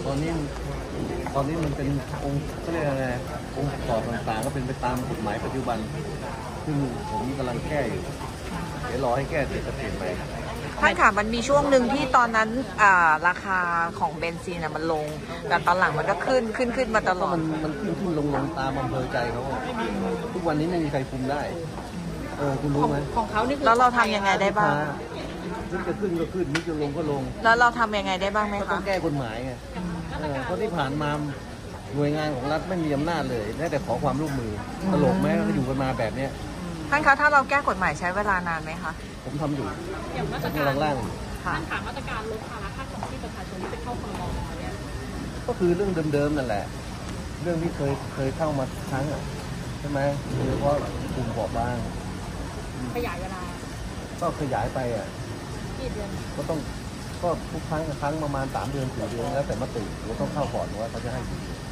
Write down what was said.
ตอนนี้ตอนนี้มันเป็นองค์เขาเรียกอะไรองค์ประกอบต่างๆก็เป็นไปตามกฎหมายปัจจุบันซึ่งผมกำลังแก้อยู่เดี๋ยวรอให้แก้เสร็จจะเปลี่ยนใหม่ท่านค่ะมันมีช่วงหนึ่งที่ตอนนั้นราคาของเบนซินมันลงแต่ตอนหลังมันก็ขึ้นมาตลอดมันขึ้นลงตามอำเภอใจเขาทุกวันนี้ไม่มีใครคุมได้คุณรู้ไหมของเขานี่แล้วเราทำยังไงได้บ้างนึกจะขึ้นก็ขึ้นนึกจะลงก็ลงแล้วเราทำยังไงได้บ้างไหมคะต้องแก้กฎหมายไงเพราะที่ผ่านมาหน่วยงานของรัฐไม่มีอำนาจเลยแม้แต่ขอความร่วมมือตลกไหมก็อยู่กันมาแบบเนี้ยท่านคะถ้าเราแก้กฎหมายใช้เวลานานไหมคะผมทำอยู่อย่างมาตรการล่างท่านถามมาตรการลดภาระค่าครองชีพประชาชนที่เป็นเข้าครม.เนี่ยก็คือเรื่องเดิมๆนั่นแหละเรื่องที่เคยเข้ามาครั้งใช่ไหมโดยเฉพาะกลุ่มเปราะบางขยายเวลาก็ขยายไปกี่เดือนก็ต้องก็ทุกครั้งประมาณ3 เดือน4 เดือนแล้วแต่มติเราต้องเข้าก่อนว่าเขาจะให้กี่เดือน